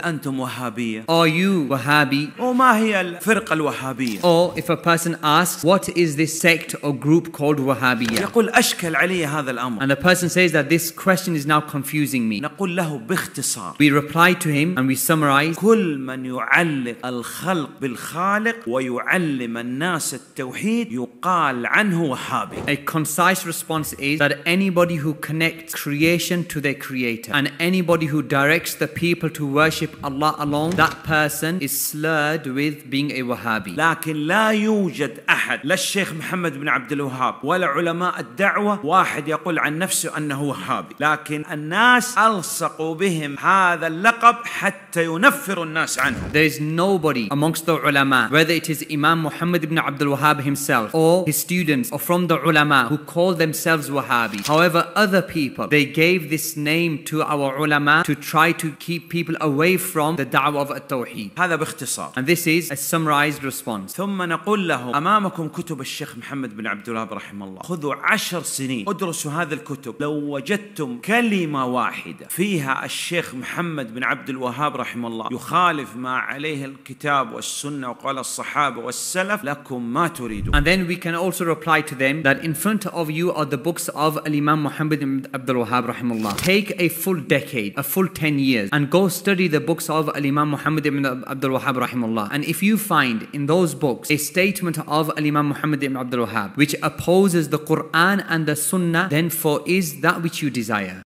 أنتم وهابية؟ Are you Wahhabi? وما هي الفرقة الوهابية؟ Or if a person asks, what is this sect or group called Wahhabiyya? يقول أشكل علي هذا الأمر. And the person says that this question is now confusing me. نقول له باختصار. We reply to him and we summarize. كل من يعلق الخلق بالخالق ويعلم الناس التوحيد يقال عنه وهابي. A concise response is that anybody who connects creation to their creator and anybody who directs the people to worship Allah alone, that person is slurred with being a Wahhabi. لكن لا يوجد أحد لا الشيخ محمد بن عبد الوهاب ولا علماء الدعوة واحد يقول عن نفسه أنه وهابي، لكن الناس ألصقوا بهم هذا اللقب حتى ينفروا الناس عنه. There is nobody amongst the ulama, whether it is Imam Muhammad ibn Abdul Wahhab himself or his students or from the ulama, who call themselves Wahhabi. However, other people, they gave this name to our ulama to try to keep people away from the da'wah of at-tawheed. هذا باختصار. And this is a summarized response. ثم نقول له أمامكم كتب الشيخ محمد بن عبد الوهاب رحمه الله، خذوا 10 سنين ادرسوا هذه الكتب، لو وجدتم كلمة واحدة فيها الشيخ محمد بن عبد الوهاب رحمه الله يخالف ما عليه الكتاب والسنة وقال الصحابة والسلف لكم ما تريدون. And then we can also reply to them that in front of you are the books of Imam Muhammad ibn Abdul Wahhab rahimahullah. Take a full decade, a full 10 years and go study the books of Imam Muhammad ibn Abdul Wahhab rahimahullah. And if you find in those books a statement of Imam Muhammad ibn Abdul Wahhab which opposes the Quran and the Sunnah, then for is that which you desire.